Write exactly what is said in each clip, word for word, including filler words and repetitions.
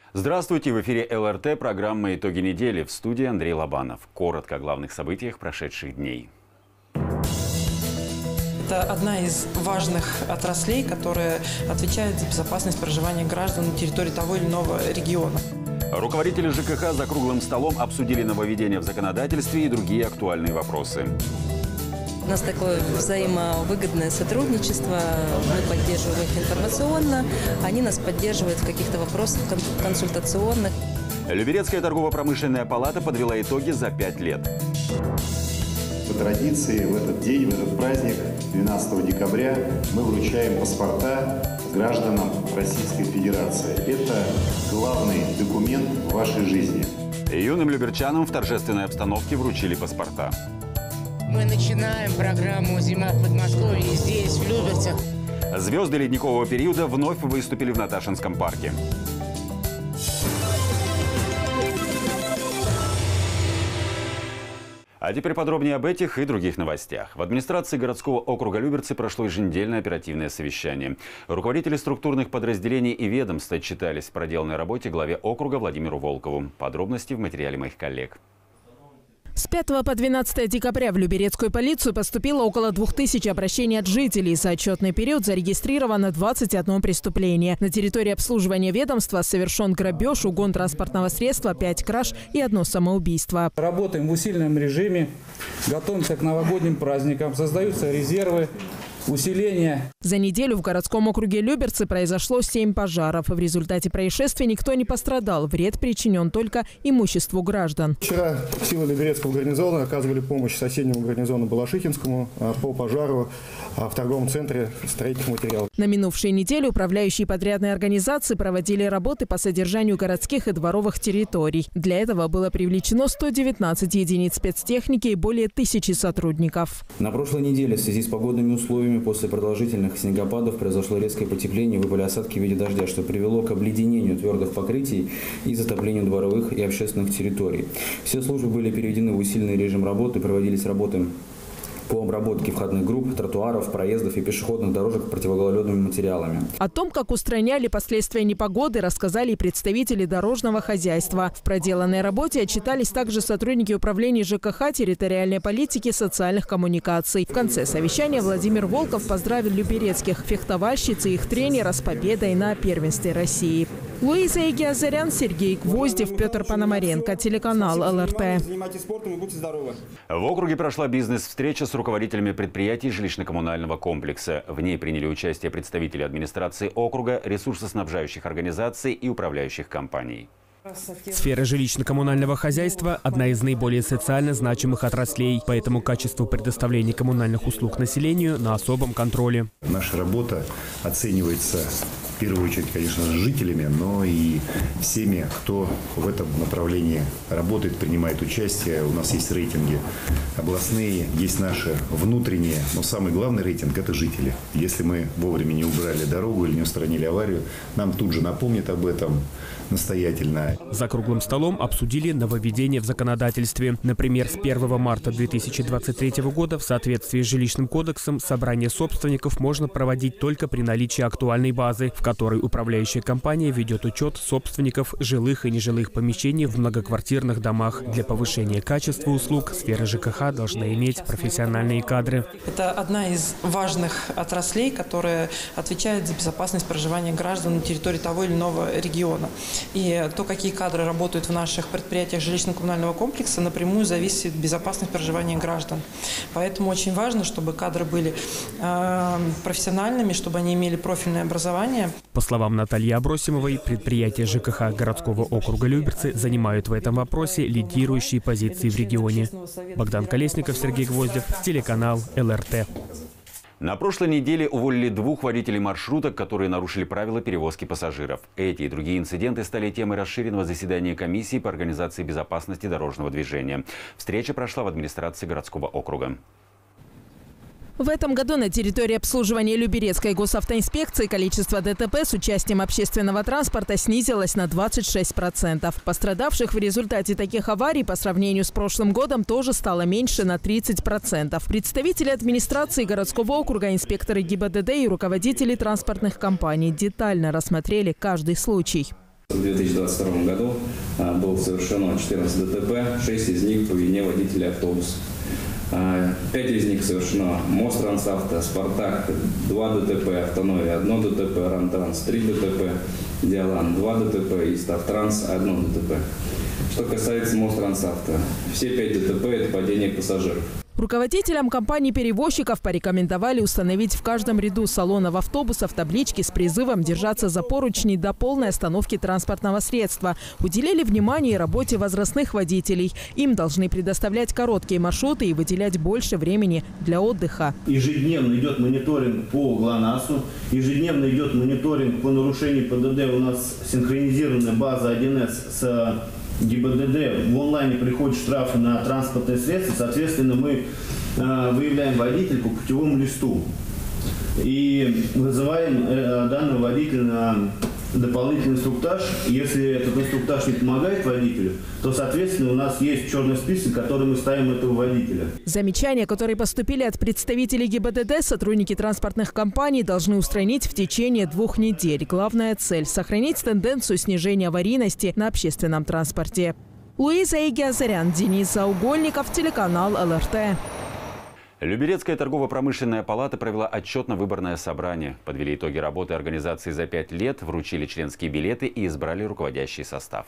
Здравствуйте! В эфире эл эр тэ, программа «Итоги недели». В студии Андрей Лобанов. Коротко о главных событиях прошедших дней. Это одна из важных отраслей, которая отвечает за безопасность проживания граждан на территории того или иного региона. Руководители жэ ка ха за круглым столом обсудили нововведения в законодательстве и другие актуальные вопросы. У нас такое взаимовыгодное сотрудничество, мы поддерживаем их информационно, они нас поддерживают в каких-то вопросах консультационных. Люберецкая торгово-промышленная палата подвела итоги за пять лет. По традиции в этот день, в этот праздник, двенадцатого декабря, мы вручаем паспорта гражданам Российской Федерации. Это главный документ в вашей жизни. Юным люберчанам в торжественной обстановке вручили паспорта. Мы начинаем программу «Зима в Подмосковье» здесь, в Люберцах. Звезды ледникового периода вновь выступили в Наташинском парке. А теперь подробнее об этих и других новостях. В администрации городского округа Люберцы прошло еженедельное оперативное совещание. Руководители структурных подразделений и ведомств отчитались в проделанной работе главе округа Владимиру Волкову. Подробности в материале моих коллег. С пятого по двенадцатое декабря в Люберецкую полицию поступило около двух тысяч обращений от жителей. За отчетный период зарегистрировано двадцать одно преступление. На территории обслуживания ведомства совершен грабеж, угон транспортного средства, пять краж и одно самоубийство. Работаем в усиленном режиме, готовимся к новогодним праздникам, создаются резервы. Усиление. За неделю в городском округе Люберцы произошло семь пожаров. В результате происшествий никто не пострадал. Вред причинен только имуществу граждан. Вчера силы Люберецкого гарнизона оказывали помощь соседнему гарнизону Балашихинскому по пожару в торговом центре строительных материалов. На минувшей неделе управляющие подрядные организации проводили работы по содержанию городских и дворовых территорий. Для этого было привлечено сто девятнадцать единиц спецтехники и более тысячи сотрудников. На прошлой неделе в связи с погодными условиями после продолжительных снегопадов произошло резкое потепление, выпали осадки в виде дождя, что привело к обледенению твердых покрытий и затоплению дворовых и общественных территорий. Все службы были переведены в усиленный режим работы, проводились работы по обработке входных групп, тротуаров, проездов и пешеходных дорожек противогололедными материалами. О том, как устраняли последствия непогоды, рассказали и представители дорожного хозяйства. В проделанной работе отчитались также сотрудники управления жэ ка ха, территориальной политики, социальных коммуникаций. В конце совещания Владимир Волков поздравил люберецких фехтовальщиц и их тренера с победой на первенстве России. Луиза Егиазарян, Сергей Гвоздев, Петр Пономаренко, телеканал эл эр тэ. В округе прошла бизнес-встреча с руководителями предприятий жилищно-коммунального комплекса. В ней приняли участие представители администрации округа, ресурсоснабжающих организаций и управляющих компаний. Сфера жилищно-коммунального хозяйства – одна из наиболее социально значимых отраслей. Поэтому качество предоставления коммунальных услуг населению на особом контроле. Наша работа оценивается в первую очередь, конечно, жителями, но и всеми, кто в этом направлении работает, принимает участие. У нас есть рейтинги областные, есть наши внутренние, но самый главный рейтинг – это жители. Если мы вовремя не убрали дорогу или не устранили аварию, нам тут же напомнят об этом настоятельно. За круглым столом обсудили нововведения в законодательстве. Например, с первого марта две тысячи двадцать третьего года в соответствии с жилищным кодексом собрание собственников можно проводить только при наличии актуальной базы, в которой управляющая компания ведет учет собственников жилых и нежилых помещений в многоквартирных домах. Для повышения качества услуг сфера жэ ка ха должна иметь профессиональные кадры. Это одна из важных отраслей, которая отвечает за безопасность проживания граждан на территории того или иного региона. И то, какие кадры работают в наших предприятиях жилищно-коммунального комплекса, напрямую зависит от безопасности проживания граждан. Поэтому очень важно, чтобы кадры были э, профессиональными, чтобы они имели профильное образование. По словам Натальи Абросимовой, предприятия жэ ка ха городского округа Люберцы занимают в этом вопросе лидирующие позиции в регионе. Богдан Колесников, Сергей Гвоздев, телеканал эл эр тэ. На прошлой неделе уволили двух водителей маршруток, которые нарушили правила перевозки пассажиров. Эти и другие инциденты стали темой расширенного заседания комиссии по организации безопасности дорожного движения. Встреча прошла в администрации городского округа. В этом году на территории обслуживания Люберецкой госавтоинспекции количество дэ тэ пэ с участием общественного транспорта снизилось на двадцать шесть процентов. Пострадавших в результате таких аварий по сравнению с прошлым годом тоже стало меньше на тридцать процентов. Представители администрации городского округа, инспекторы гэ и бэ дэ дэ и руководители транспортных компаний детально рассмотрели каждый случай. В две тысячи двадцать втором году было совершено четырнадцать ДТП, шесть из них по вине водителя автобуса. Пять из них совершено Мострансавто, Спартак, два ДТП, Автоновия, одно ДТП, Рантранс, три ДТП, Диалан, два ДТП и Ставтранс, одно ДТП. Что касается Мострансавто, все пять ДТП – это падение пассажиров. Руководителям компаний-перевозчиков порекомендовали установить в каждом ряду салонов автобусов таблички с призывом держаться за поручни до полной остановки транспортного средства. Уделили внимание работе возрастных водителей. Им должны предоставлять короткие маршруты и выделять больше времени для отдыха. Ежедневно идет мониторинг по ГЛОНАССу, ежедневно идет мониторинг по нарушению ПДД. У нас синхронизированная база один эс с ГИБДД, в онлайне приходят штрафы на транспортные средства, соответственно, мы э, выявляем водителя по путевому листу и вызываем э, данного водителя на дополнительный инструктаж. Если этот инструктаж не помогает водителю, то, соответственно, у нас есть черный список, который мы ставим этого водителя. Замечания, которые поступили от представителей ГИБДД, сотрудники транспортных компаний должны устранить в течение двух недель. Главная цель – сохранить тенденцию снижения аварийности на общественном транспорте. Луиза Игиазарян, Денис Заугольников, телеканал эл эр тэ. Люберецкая торгово-промышленная палата провела отчетно-выборное собрание. Подвели итоги работы организации за пять лет, вручили членские билеты и избрали руководящий состав.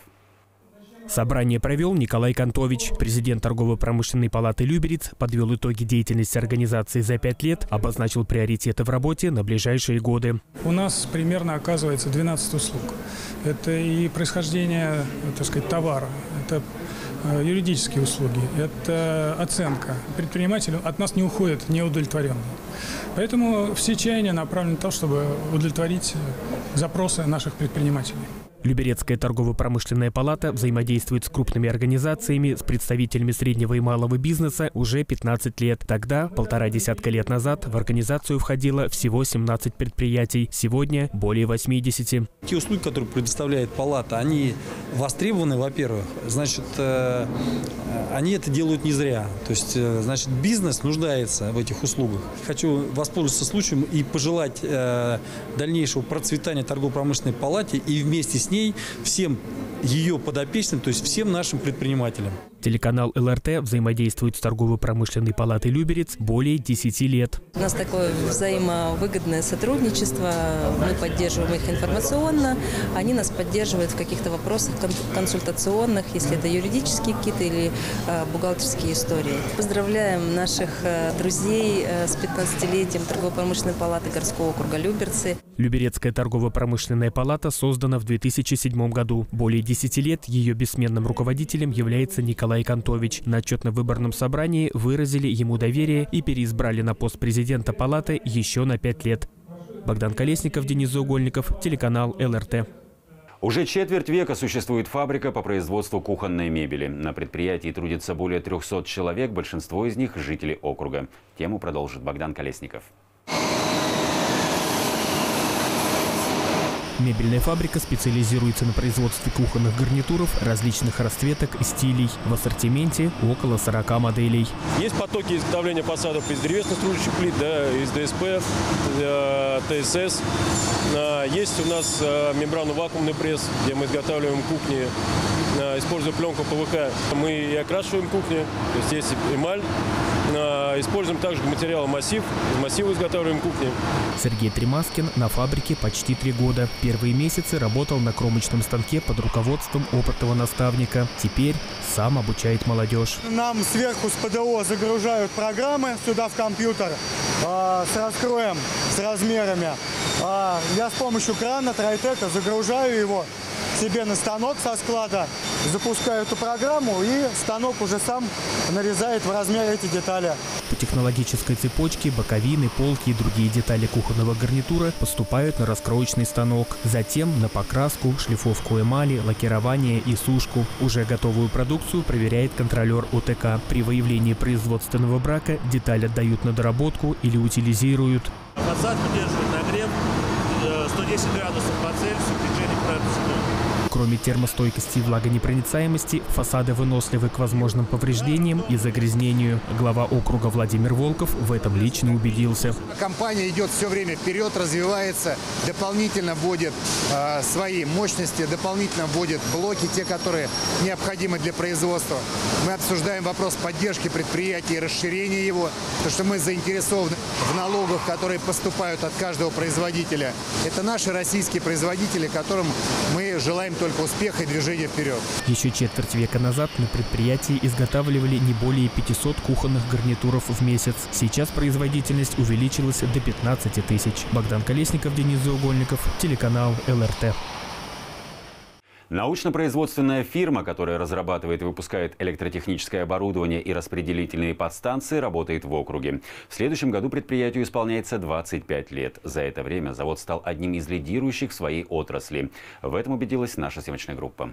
Собрание провел Николай Кантович. Президент торгово-промышленной палаты «Люберец» подвел итоги деятельности организации за пять лет, обозначил приоритеты в работе на ближайшие годы. У нас примерно оказывается двенадцать услуг. Это и происхождение, так сказать, товара, это юридические услуги, это оценка. Предприниматели от нас не уходят неудовлетворенные. Поэтому все чаяния направлены на то, чтобы удовлетворить запросы наших предпринимателей. Люберецкая торгово-промышленная палата взаимодействует с крупными организациями, с представителями среднего и малого бизнеса уже пятнадцать лет. Тогда, полтора десятка лет назад, в организацию входило всего семнадцать предприятий. Сегодня более восьмидесяти. Те услуги, которые предоставляет палата, они востребованы, во-первых. Значит, э, они это делают не зря. То есть, э, значит, бизнес нуждается в этих услугах. Хочу воспользоваться случаем и пожелать э, дальнейшего процветания торгово-промышленной палате и вместе с ней всем ее подопечным, то есть всем нашим предпринимателям. Телеканал эл эр тэ взаимодействует с торгово-промышленной палатой «Люберец» более десяти лет. У нас такое взаимовыгодное сотрудничество. Мы поддерживаем их информационно, они нас поддерживают в каких-то вопросах консультационных, если это юридические какие-то или э, бухгалтерские истории. Поздравляем наших э, друзей э, с пятнадцатилетием торгово-промышленной палаты городского округа Люберцы. Люберецкая торгово-промышленная палата создана в две тысячи седьмом году. Более десяти лет ее бессменным руководителем является Николай Кантович. На отчетно-выборном собрании выразили ему доверие и переизбрали на пост президента палаты еще на пять лет. Богдан Колесников, Денис Заугольников, телеканал эл эр тэ. Уже четверть века существует фабрика по производству кухонной мебели. На предприятии трудится более трёхсот человек, большинство из них – жители округа. Тему продолжит Богдан Колесников. Мебельная фабрика специализируется на производстве кухонных гарнитуров различных расцветок и стилей. В ассортименте около сорока моделей. Есть потоки изготовления фасадов из древесных стружечных плит, да, из дэ эс пэ, тэ эс эс. Есть у нас мембрано-вакуумный пресс, где мы изготавливаем кухни, используя пленку пэ вэ ка. Мы и окрашиваем кухни, то есть есть эмаль. Используем также материал массив, из массива изготавливаем кухни. Сергей Тремаскин на фабрике почти три года. Первые месяцы работал на кромочном станке под руководством опытного наставника. Теперь сам обучает молодежь. Нам сверху с пэ дэ о загружают программы сюда в компьютер э, с раскроем, с размерами. Э, я с помощью крана Трайтека загружаю его себе на станок со склада, запускаю эту программу, и станок уже сам нарезает в размер эти детали. По технологической цепочке боковины, полки и другие детали кухонного гарнитура поступают на раскроечный станок. Затем на покраску, шлифовку эмали, лакирование и сушку. Уже готовую продукцию проверяет контролер о тэ ка. При выявлении производственного брака деталь отдают на доработку или утилизируют. Фасад выдерживает нагрев сто десять градусов по Цельсию в течение полутора секунд. Кроме термостойкости и влагонепроницаемости, фасады выносливы к возможным повреждениям и загрязнению. Глава округа Владимир Волков в этом лично убедился. Компания идет все время вперед, развивается, дополнительно вводит э, свои мощности, дополнительно вводит блоки, те, которые необходимы для производства. Мы обсуждаем вопрос поддержки предприятия и расширения его, потому что мы заинтересованы в налогах, которые поступают от каждого производителя. Это наши российские производители, которым мы желаем только успеха и движения вперед. Еще четверть века назад на предприятии изготавливали не более пятисот кухонных гарнитуров в месяц. Сейчас производительность увеличилась до пятнадцати тысяч. Богдан Колесников, Денис Заугольников, телеканал эл эр тэ. Научно-производственная фирма, которая разрабатывает и выпускает электротехническое оборудование и распределительные подстанции, работает в округе. В следующем году предприятию исполняется двадцать пять лет. За это время завод стал одним из лидирующих в своей отрасли. В этом убедилась наша съемочная группа.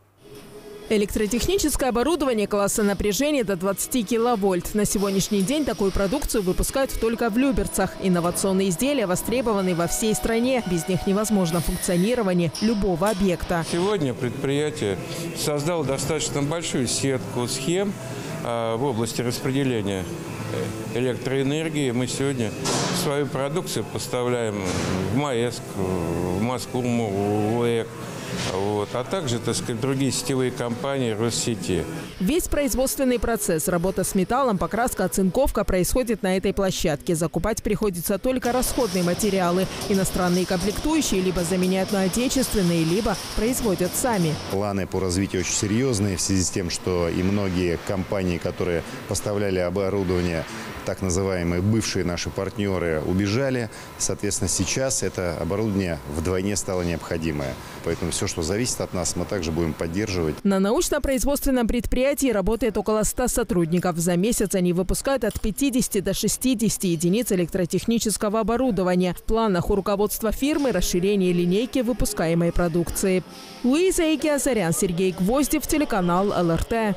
Электротехническое оборудование класса напряжения до двадцати киловольт. На сегодняшний день такую продукцию выпускают только в Люберцах. Инновационные изделия востребованы во всей стране. Без них невозможно функционирование любого объекта. Сегодня предприятие создало достаточно большую сетку схем в области распределения электроэнергии. Мы сегодня свою продукцию поставляем в МАЭСК, в Москву, в УЭК. Вот, а также, так сказать, другие сетевые компании Россети. Весь производственный процесс, работа с металлом, покраска, оцинковка происходит на этой площадке. Закупать приходится только расходные материалы. Иностранные комплектующие либо заменяют на отечественные, либо производят сами. Планы по развитию очень серьезные в связи с тем, что и многие компании, которые поставляли оборудование, так называемые бывшие наши партнеры, убежали. Соответственно, сейчас это оборудование вдвойне стало необходимое. Поэтому все, что зависит от нас, мы также будем поддерживать. На научно-производственном предприятии работает около ста сотрудников. За месяц они выпускают от пятидесяти до шестидесяти единиц электротехнического оборудования. В планах у руководства фирмы расширение линейки выпускаемой продукции. Луиза Игиазарян, Сергей Гвоздев, телеканал эл эр тэ.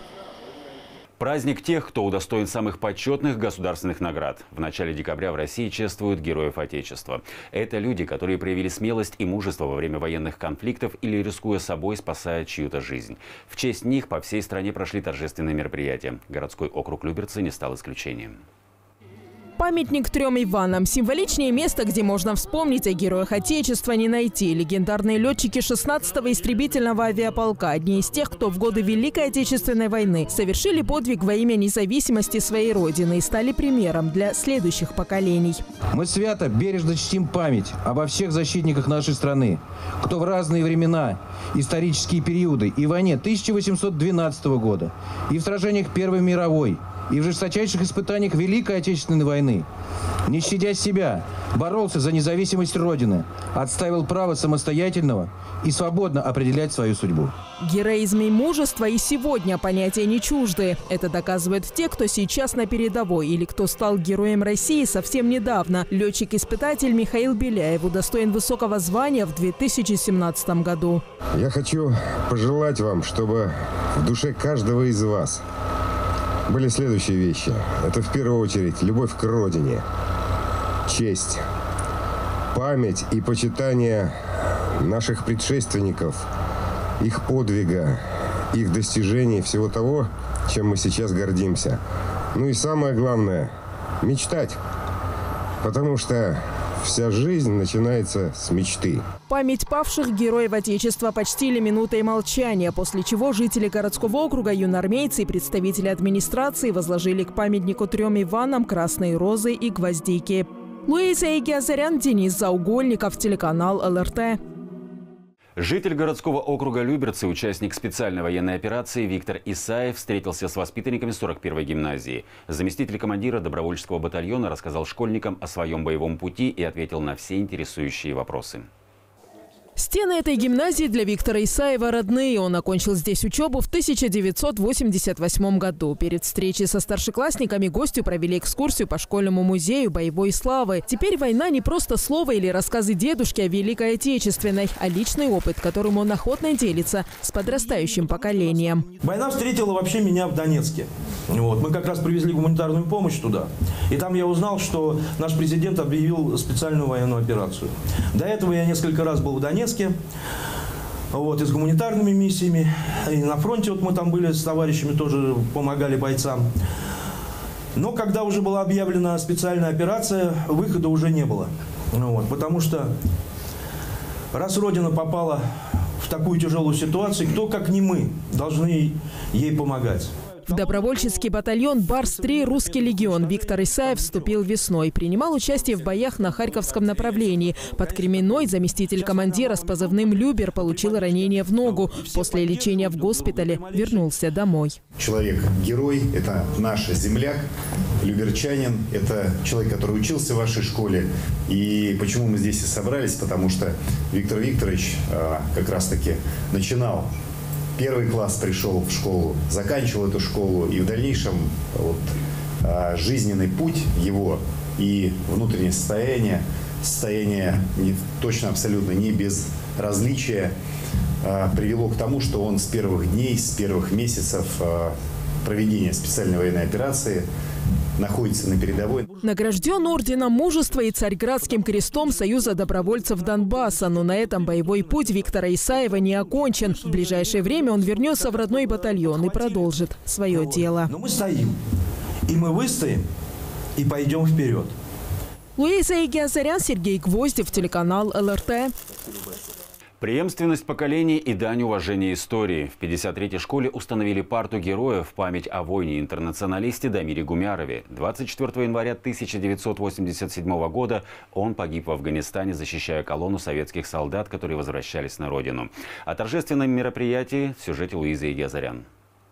Праздник тех, кто удостоен самых почетных государственных наград. В начале декабря в России чествуют героев Отечества. Это люди, которые проявили смелость и мужество во время военных конфликтов или, рискуя собой, спасая чью-то жизнь. В честь них по всей стране прошли торжественные мероприятия. Городской округ Люберцы не стал исключением. Памятник трем Иванам. Символичнее место, где можно вспомнить о героях Отечества, не найти. Легендарные летчики шестнадцатого истребительного авиаполка, одни из тех, кто в годы Великой Отечественной войны совершили подвиг во имя независимости своей Родины и стали примером для следующих поколений. Мы свято, бережно чтим память обо всех защитниках нашей страны, кто в разные времена, исторические периоды и в войне тысяча восемьсот двенадцатого года, и в сражениях Первой мировой, и в жесточайших испытаниях Великой Отечественной войны, не щадя себя, боролся за независимость Родины, отстаивал право самостоятельного и свободно определять свою судьбу. Героизм и мужество и сегодня понятия не чуждые. Это доказывают те, кто сейчас на передовой или кто стал героем России совсем недавно. Летчик-испытатель Михаил Беляев удостоен высокого звания в две тысячи семнадцатом году. Я хочу пожелать вам, чтобы в душе каждого из вас были следующие вещи. Это в первую очередь любовь к Родине, честь, память и почитание наших предшественников, их подвига, их достижений, всего того, чем мы сейчас гордимся. Ну и самое главное – мечтать, потому что вся жизнь начинается с мечты. Память павших героев Отечества почтили минутой молчания, после чего жители городского округа, юноармейцы и представители администрации возложили к памятнику трем Иванам красные розы и гвоздики. Луиза Игиазарян, Денис Заугольников, телеканал эл эр тэ. Житель городского округа Люберцы, участник специальной военной операции Виктор Исаев встретился с воспитанниками сорок первой гимназии. Заместитель командира добровольческого батальона рассказал школьникам о своем боевом пути и ответил на все интересующие вопросы. Стены этой гимназии для Виктора Исаева родные. Он окончил здесь учебу в тысяча девятьсот восемьдесят восьмом году. Перед встречей со старшеклассниками гостю провели экскурсию по школьному музею боевой славы. Теперь война не просто слово или рассказы дедушки о Великой Отечественной, а личный опыт, которым он охотно делится с подрастающим поколением. Война встретила вообще меня в Донецке. Вот. Мы как раз привезли гуманитарную помощь туда. И там я узнал, что наш президент объявил специальную военную операцию. До этого я несколько раз был в Донецке. Вот, и с гуманитарными миссиями. И на фронте вот мы там были с товарищами, тоже помогали бойцам. Но когда уже была объявлена специальная операция, выхода уже не было. Вот, потому что раз Родина попала в такую тяжелую ситуацию, кто, как не мы, должны ей помогать. В добровольческий батальон «Барс-три» «Русский легион» Виктор Исаев вступил весной. Принимал участие в боях на Харьковском направлении. Под Кременной заместитель командира с позывным «Любер» получил ранение в ногу. После лечения в госпитале вернулся домой. Человек-герой – это наш земляк, люберчанин. Это человек, который учился в вашей школе. И почему мы здесь и собрались? Потому что Виктор Викторович как раз-таки начинал. Первый класс пришел в школу, заканчивал эту школу, и в дальнейшем вот, жизненный путь его и внутреннее состояние, состояние не, точно абсолютно не без различия, привело к тому, что он с первых дней, с первых месяцев проведения специальной военной операции находится на передовой. Награжден орденом Мужества и Царьградским крестом Союза добровольцев Донбасса. Но на этом боевой путь Виктора Исаева не окончен. В ближайшее время он вернется в родной батальон и продолжит свое вот. дело. Но мы стоим, и мы выстоим, и пойдем вперед. Луиза Игиазарян, Сергей Гвоздев, телеканал эл эр тэ. Преемственность поколений и дань уважения истории. В пятьдесят третьей школе установили парту героев в память о воине-интернационалисте Дамире Гумярове. двадцать четвёртого января тысяча девятьсот восемьдесят седьмого года он погиб в Афганистане, защищая колонну советских солдат, которые возвращались на родину. О торжественном мероприятии в сюжете Луизы Игиазарян.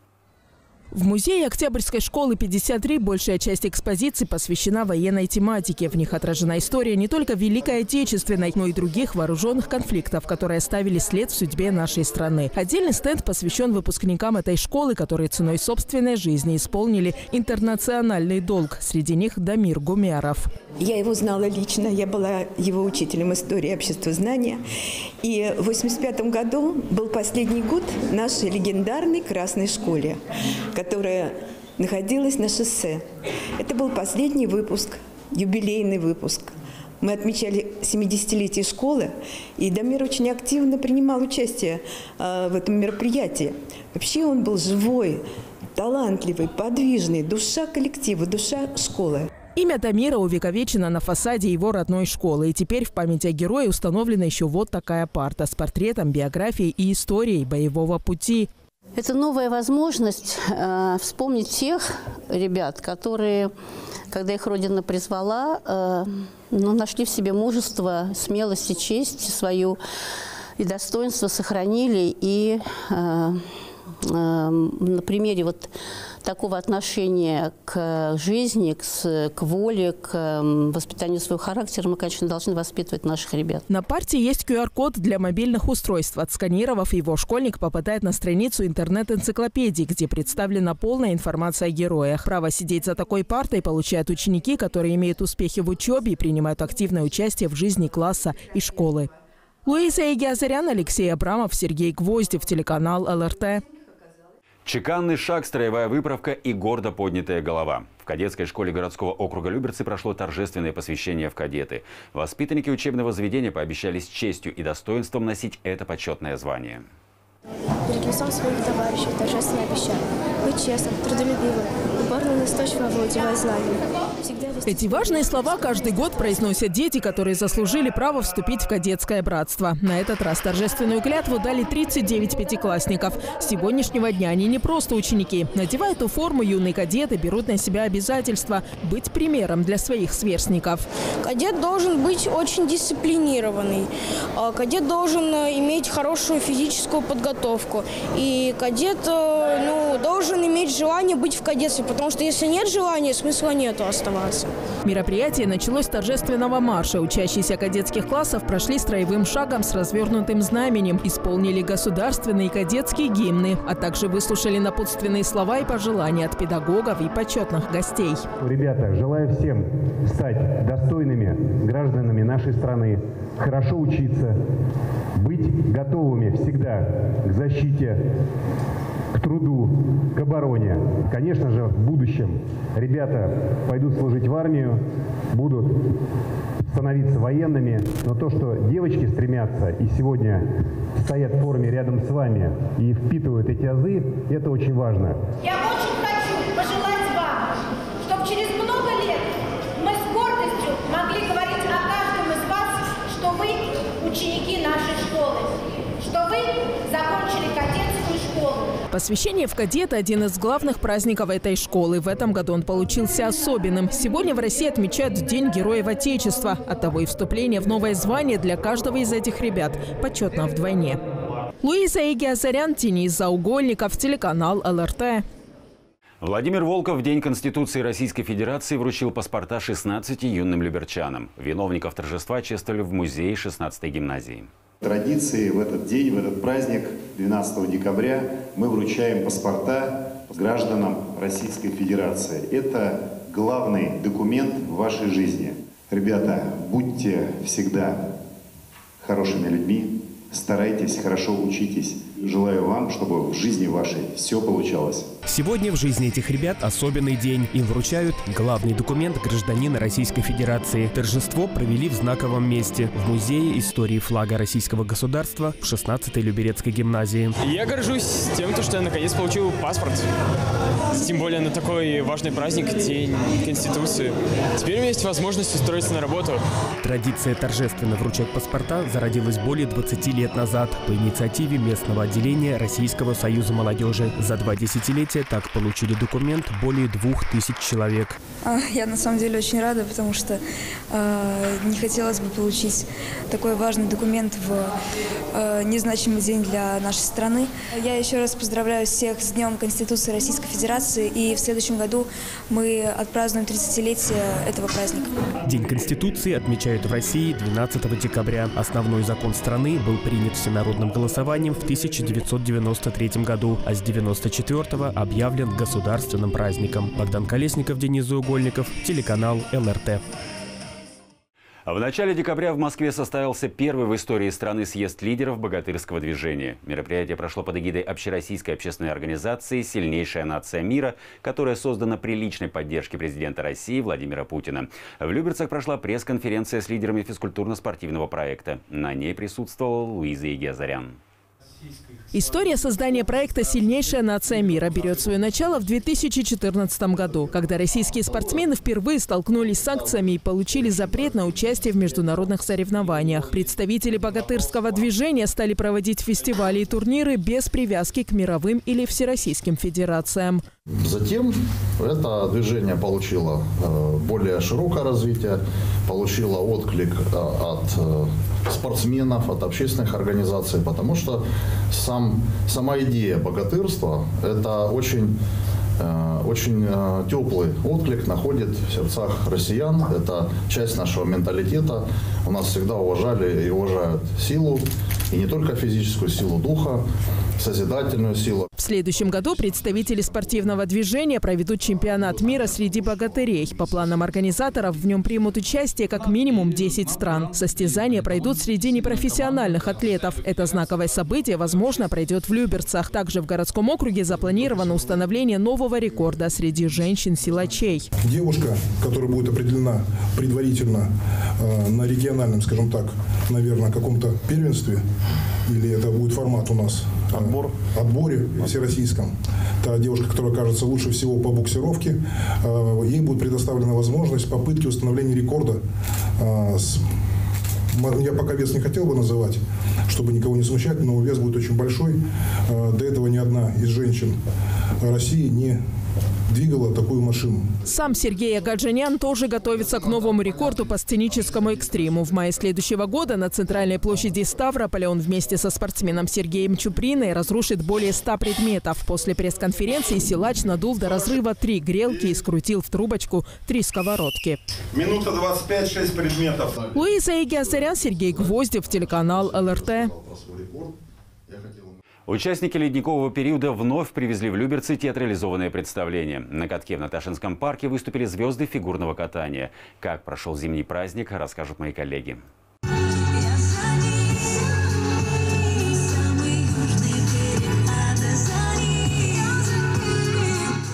В музее Октябрьской школы пятьдесят три большая часть экспозиции посвящена военной тематике. В них отражена история не только Великой Отечественной, но и других вооруженных конфликтов, которые оставили след в судьбе нашей страны. Отдельный стенд посвящен выпускникам этой школы, которые ценой собственной жизни исполнили интернациональный долг. Среди них Дамир Гумяров. Я его знала лично, я была его учителем истории обществознания. И в восемьдесят пятом году был последний год нашей легендарной Красной школе, которая находилась на шоссе. Это был последний выпуск, юбилейный выпуск. Мы отмечали семидесятилетие школы, и Дамир очень активно принимал участие э, в этом мероприятии. Вообще он был живой, талантливый, подвижный, душа коллектива, душа школы. Имя Дамира увековечено на фасаде его родной школы. И теперь в память о герое установлена еще вот такая парта с портретом, биографией и историей боевого пути. Это новая возможность э, вспомнить тех ребят, которые, когда их Родина призвала, э, ну, нашли в себе мужество, смелость и честь свою, и достоинство сохранили. И э, э, на примере вот такого отношения к жизни, к, к воле, к воспитанию своего характера мы, конечно, должны воспитывать наших ребят. На парте есть ку ар код для мобильных устройств. Отсканировав его, школьник попадает на страницу интернет-энциклопедии, где представлена полная информация о героях. Право сидеть за такой партой получают ученики, которые имеют успехи в учебе и принимают активное участие в жизни класса и школы. Луиза Игиазарян, Алексей Абрамов, Сергей Гвоздев, телеканал эл эр тэ. Чеканный шаг, строевая выправка и гордо поднятая голова. В кадетской школе городского округа Люберцы прошло торжественное посвящение в кадеты. Воспитанники учебного заведения пообещали с честью и достоинством носить это почетное звание. Перед лицом своих товарищей торжественно обещаю быть честным, трудолюбивым, упорно и настойчиво овладевая знаниями. Эти важные слова каждый год произносят дети, которые заслужили право вступить в кадетское братство. На этот раз торжественную клятву дали тридцать девять пятиклассников. С сегодняшнего дня они не просто ученики. Надевая эту форму, юные кадеты берут на себя обязательство быть примером для своих сверстников. Кадет должен быть очень дисциплинированный. Кадет должен иметь хорошую физическую подготовку. И кадет ну, должен иметь желание быть в кадетстве, потому что если нет желания, смысла нету оставаться. Мероприятие началось с торжественного марша. Учащиеся кадетских классов прошли строевым шагом с развернутым знаменем, исполнили государственные и кадетские гимны, а также выслушали напутственные слова и пожелания от педагогов и почетных гостей. Ребята, желаю всем стать достойными гражданами нашей страны, хорошо учиться, быть готовыми всегда к защите, к труду, к обороне. Конечно же, в будущем ребята пойдут служить в армию, будут становиться военными. Но то, что девочки стремятся и сегодня стоят в форме рядом с вами и впитывают эти азы, это очень важно. Я очень хочу пожелать вам, чтобы через много лет мы с гордостью могли говорить о каждом из вас, что вы ученики нашей школы, что вы закончили кадетскую школу. Посвящение в кадеты – один из главных праздников этой школы. В этом году он получился особенным. Сегодня в России отмечают День Героев Отечества. Оттого и вступление в новое звание для каждого из этих ребят почетно вдвойне. Луиза Игиазарян, Денис Заугольников, телеканал эл эр тэ. Владимир Волков в День Конституции Российской Федерации вручил паспорта шестнадцати юным люберчанам. Виновников торжества чествовали в музее шестнадцатой гимназии. Традиции в этот день, в этот праздник, двенадцатого декабря, мы вручаем паспорта гражданам Российской Федерации. Это главный документ в вашей жизни. Ребята, будьте всегда хорошими людьми, старайтесь, хорошо учитесь. Желаю вам, чтобы в жизни вашей все получалось. Сегодня в жизни этих ребят особенный день. Им вручают главный документ гражданина Российской Федерации. Торжество провели в знаковом месте – в Музее истории флага Российского государства в шестнадцатой Люберецкой гимназии. Я горжусь тем, что я наконец получил паспорт. Тем более на такой важный праздник – День Конституции. Теперь у меня есть возможность устроиться на работу. Традиция торжественно вручать паспорта зародилась более двадцати лет назад по инициативе местного отделения Российского союза молодежи. За два десятилетия так получили документ более двух тысяч человек. Я на самом деле очень рада, потому что э, не хотелось бы получить такой важный документ в э, незначимый день для нашей страны. Я еще раз поздравляю всех с Днем Конституции Российской Федерации, и в следующем году мы отпразднуем тридцатилетие этого праздника. День Конституции отмечают в России двенадцатого декабря. Основной закон страны был принят всенародным голосованием в тысяча девятьсот девяносто третьем году, а с девяносто четвёртого объявлен государственным праздником. Богдан Колесников, Денис Заугольников, телеканал эл эр тэ. В начале декабря в Москве состоялся первый в истории страны съезд лидеров богатырского движения. Мероприятие прошло под эгидой общероссийской общественной организации «Сильнейшая нация мира», которая создана при личной поддержке президента России Владимира Путина. В Люберцах прошла пресс-конференция с лидерами физкультурно-спортивного проекта. На ней присутствовала Луиза Игиазарян. История создания проекта «Сильнейшая нация мира» берет свое начало в две тысячи четырнадцатом году, когда российские спортсмены впервые столкнулись с санкциями и получили запрет на участие в международных соревнованиях. Представители богатырского движения стали проводить фестивали и турниры без привязки к мировым или всероссийским федерациям. Затем это движение получило более широкое развитие, получило отклик от спортсменов, от общественных организаций, потому что сам, сама идея богатырства – это очень, очень теплый отклик находит в сердцах россиян. Это часть нашего менталитета. У нас всегда уважали и уважают силу, и не только физическую силу духа, созидательную силу. В следующем году представители спортивного движения проведут чемпионат мира среди богатырей. По планам организаторов в нем примут участие как минимум десять стран. Состязания пройдут среди непрофессиональных атлетов. Это знаковое событие, возможно, пройдет в Люберцах. Также в городском округе запланировано установление нового рекорда среди женщин-силачей. Девушка, которая будет определена предварительно э, на региональном, скажем так, наверное, каком-то первенстве, или это будет формат у нас отбор, отборе всероссийском. Та девушка, которая окажется лучше всего по буксировке, ей будет предоставлена возможность попытки установления рекорда. Я пока вес не хотел бы называть, чтобы никого не смущать, но вес будет очень большой. До этого ни одна из женщин России не двигала такую машину. Сам Сергей Агаджанян тоже готовится к новому рекорду по сценическому экстриму. В мае следующего года на центральной площади Ставрополя он вместе со спортсменом Сергеем Чуприной разрушит более ста предметов. После пресс-конференции силач надул до разрыва три грелки и скрутил в трубочку три сковородки. Минута двадцать пять, шесть предметов. Луиза Игиазарян, Сергей Гвоздев, телеканал эл эр тэ. Участники ледникового периода вновь привезли в Люберцы театрализованное представление. На катке в Наташинском парке выступили звезды фигурного катания. Как прошел зимний праздник, расскажут мои коллеги.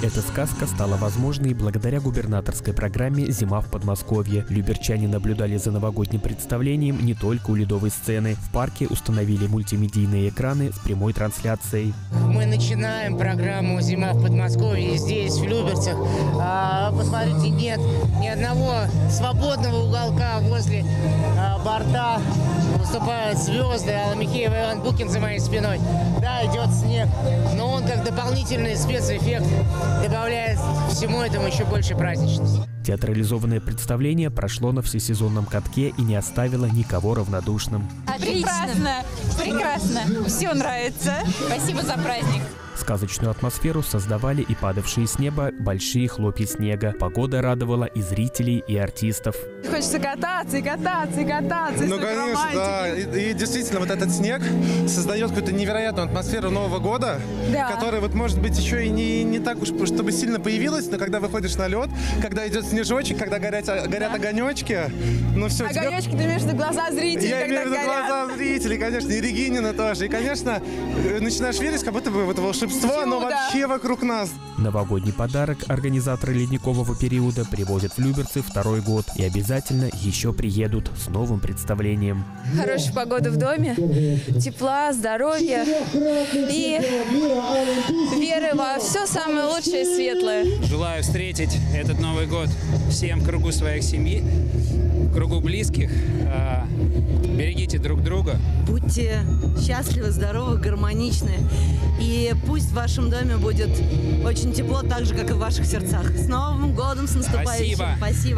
Эта сказка стала возможной благодаря губернаторской программе «Зима в Подмосковье». Люберчане наблюдали за новогодним представлением не только у ледовой сцены. В парке установили мультимедийные экраны с прямой трансляцией. Мы начинаем программу «Зима в Подмосковье» здесь, в Люберцах. А, посмотрите, нет ни одного свободного уголка возле а, борта. Выступают звезды, Алла Михеева и Иван Букин за моей спиной. Да, идет снег, но он как дополнительный спецэффект добавляет всему этому еще больше праздничности. Театрализованное представление прошло на всесезонном катке и не оставило никого равнодушным. Прекрасно, прекрасно, все нравится. Спасибо за праздник. Сказочную атмосферу создавали и падавшие с неба большие хлопья снега. Погода радовала и зрителей, и артистов. Хочется кататься, и кататься, и кататься. Ну, конечно, да. И, и действительно, вот этот снег создает какую-то невероятную атмосферу Нового года, да. Которая, вот, может быть, еще и не, не так уж, чтобы сильно появилась, но когда выходишь на лед, когда идет снежочек, когда горят, горят да. огонечки, ну все. Огонечки тебе... ты имеешь в виду глаза зрителей, Я когда имею в виду глаза зрителей, конечно, и Регинина тоже. И, конечно, начинаешь верить, как будто бы вот волшебство, оно вообще вокруг нас. Новогодний подарок организаторы ледникового периода привозят в Люберцы второй год и обязательно еще приедут с новым представлением. Хорошая погода в доме, тепла, здоровья и веры во все самое лучшее и светлое. Желаю встретить этот Новый год всем в кругу своих семьи, в кругу близких. Берегите друг друга. Будьте счастливы, здоровы, гармоничны. И пусть в вашем доме будет очень тепло, так же, как и в ваших сердцах. С Новым годом, с наступающим. Спасибо. Спасибо.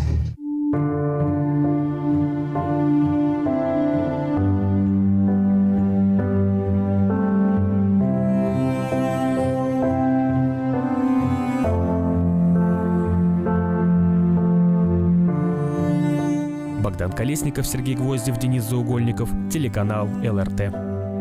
Богдан Колесников, Сергей Гвоздев, Денис Заугольников, телеканал эл эр тэ.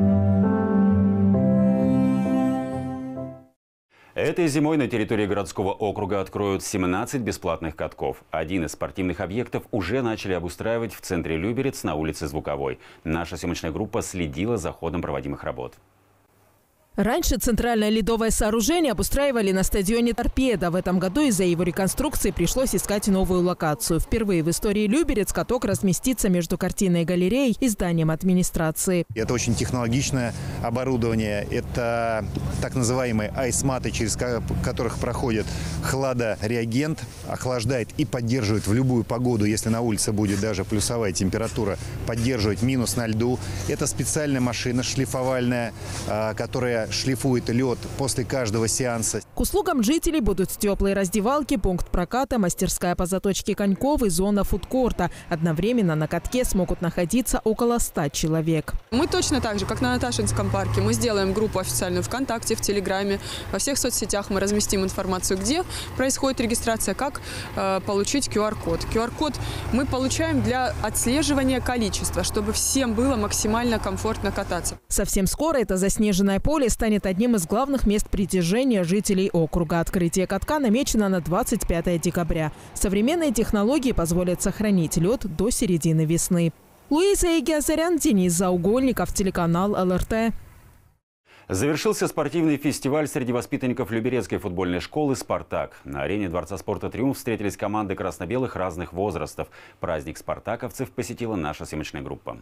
Этой зимой на территории городского округа откроют семнадцать бесплатных катков. Один из спортивных объектов уже начали обустраивать в центре Люберец на улице Звуковой. Наша съемочная группа следила за ходом проводимых работ. Раньше центральное ледовое сооружение обустраивали на стадионе «Торпеда». В этом году из-за его реконструкции пришлось искать новую локацию. Впервые в истории Люберец каток разместится между картинной галереей и зданием администрации. Это очень технологичное оборудование. Это так называемые айсматы, через которых проходит хладореагент, охлаждает и поддерживает в любую погоду, если на улице будет даже плюсовая температура, поддерживать минус на льду. Это специальная машина шлифовальная, которая шлифует лед после каждого сеанса. К услугам жителей будут теплые раздевалки, пункт проката, мастерская по заточке коньков и зона фудкорта. Одновременно на катке смогут находиться около ста человек. Мы точно так же, как на Наташинском парке. Мы сделаем группу официальную ВКонтакте, в Телеграме. Во всех соцсетях мы разместим информацию, где происходит регистрация, как э, получить ку ар код. ку ар код мы получаем для отслеживания количества, чтобы всем было максимально комфортно кататься. Совсем скоро это заснеженное поле станет одним из главных мест притяжения жителей округа. Открытие катка намечено на двадцать пятое декабря. Современные технологии позволят сохранить лед до середины весны. Луиза Игиазарян, Денис Заугольников, телеканал эл эр тэ. Завершился спортивный фестиваль среди воспитанников Люберецкой футбольной школы «Спартак». На арене Дворца спорта «Триумф» встретились команды красно-белых разных возрастов. Праздник спартаковцев посетила наша съемочная группа.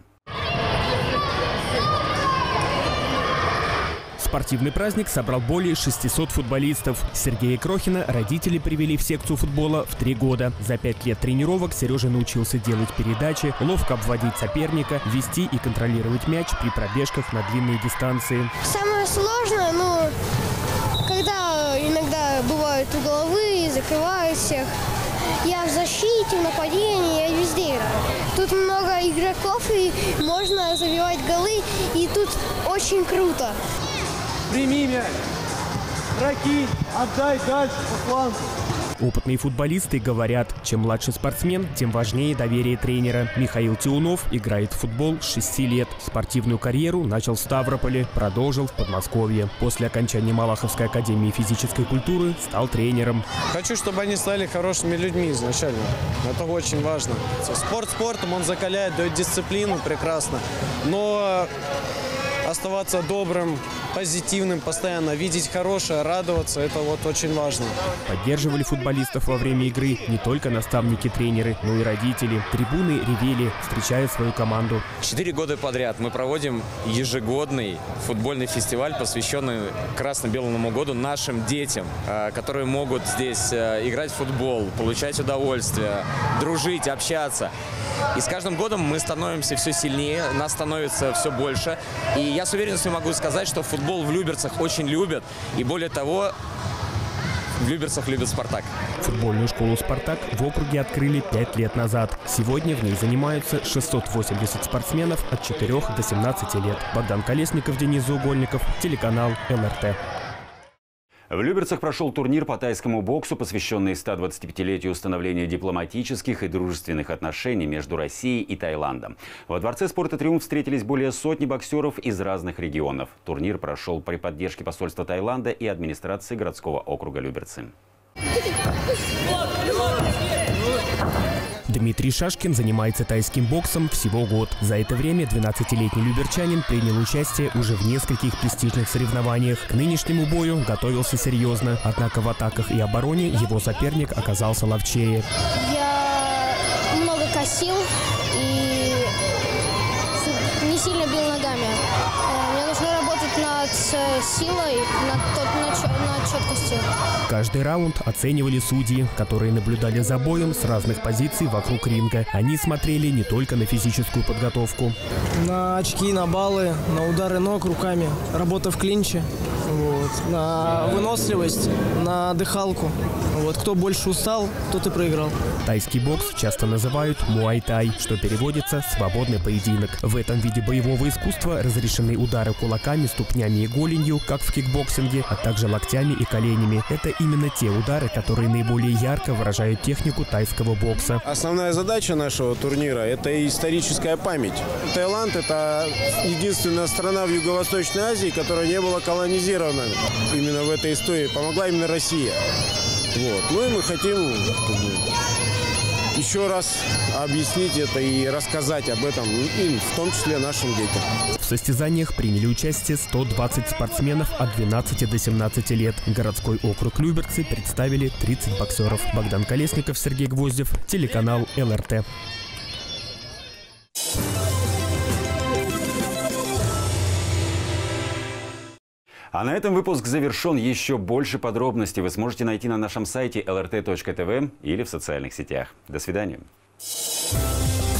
Спортивный праздник собрал более шестисот футболистов. Сергея Крохина родители привели в секцию футбола в три года. За пять лет тренировок Сережа научился делать передачи, ловко обводить соперника, вести и контролировать мяч при пробежках на длинные дистанции. Самое сложное, ну, когда иногда бывают угловые, закрывают всех. Я в защите, в нападении, я везде играю. Тут много игроков, и можно забивать голы, и тут очень круто. Прими мяч, прокинь, отдай дальше по флангу. Опытные футболисты говорят, чем младше спортсмен, тем важнее доверие тренера. Михаил Тиунов играет в футбол с шести лет. Спортивную карьеру начал в Ставрополе, продолжил в Подмосковье. После окончания Малаховской академии физической культуры стал тренером. Хочу, чтобы они стали хорошими людьми изначально. Это очень важно. Спорт спортом, он закаляет, дает дисциплину прекрасно. Но оставаться добрым, позитивным постоянно, видеть хорошее, радоваться, это вот очень важно. Поддерживали футболистов во время игры не только наставники-тренеры, но и родители. Трибуны ревели, встречая свою команду. Четыре года подряд мы проводим ежегодный футбольный фестиваль, посвященный красно-белому году нашим детям, которые могут здесь играть в футбол, получать удовольствие, дружить, общаться. И с каждым годом мы становимся все сильнее, нас становится все больше. И я с уверенностью могу сказать, что футбол в Люберцах очень любят. И более того, в Люберцах любят «Спартак». Футбольную школу «Спартак» в округе открыли пять лет назад. Сегодня в ней занимаются шестьсот восемьдесят спортсменов от четырёх до семнадцати лет. Богдан Колесников, Денис Заугольников, телеканал эл эр тэ. В Люберцах прошел турнир по тайскому боксу, посвященный стодвадцатипятилетию установления дипломатических и дружественных отношений между Россией и Таиландом. Во Дворце спорта «Триумф» встретились более сотни боксеров из разных регионов. Турнир прошел при поддержке посольства Таиланда и администрации городского округа Люберцы. Дмитрий Шашкин занимается тайским боксом всего год. За это время двенадцатилетний люберчанин принял участие уже в нескольких престижных соревнованиях. К нынешнему бою готовился серьезно. Однако в атаках и обороне его соперник оказался ловчее. Я много косил и не сильно бил ногами. Мне нужно работать над силой, над, над, над четкостью. Каждый раунд оценивали судьи, которые наблюдали за боем с разных позиций вокруг ринга. Они смотрели не только на физическую подготовку. На очки, на баллы, на удары ног руками, работа в клинче, вот, на выносливость, на дыхалку. Вот, кто больше устал, тот и проиграл. Тайский бокс часто называют муай-тай, что переводится «свободный поединок». В этом виде боевого искусства разрешены удары кулаками, ступнями и голенью, как в кикбоксинге, а также локтями и коленями. Это именно те удары, которые наиболее ярко выражают технику тайского бокса. Основная задача нашего турнира – это историческая память. Таиланд – это единственная страна в Юго-Восточной Азии, которая не была колонизирована. Именно в этой истории помогла именно Россия. Вот. Ну и мы хотим как бы, еще раз объяснить это и рассказать об этом, им, в том числе нашим детям. В состязаниях приняли участие сто двадцать спортсменов от двенадцати до семнадцати лет. Городской округ Люберцы представили тридцать боксеров. Богдан Колесников, Сергей Гвоздев, телеканал эл эр тэ. А на этом выпуск завершен. Еще больше подробностей вы сможете найти на нашем сайте эл эр тэ точка тэ вэ или в социальных сетях. До свидания.